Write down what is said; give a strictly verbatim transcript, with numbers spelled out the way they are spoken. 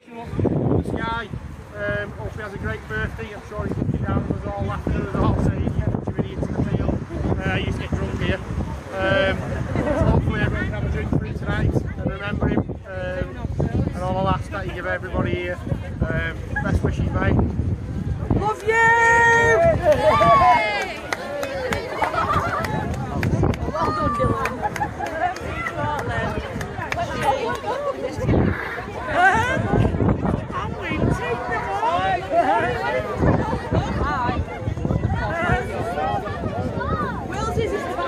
looking up at the sky. Um, hope he has a great birthday. I'm sure he's looking down at us all, laughing at us all, saying, "You bunch of idiots in the field. Uh, I used to get drunk here." Um, so hopefully everyone can have a drink for him tonight and remember him. Um, and all the laughs that you give everybody here. Um, best wishes, mate. Love you! Well done, Dylan. And we take them all. Wills is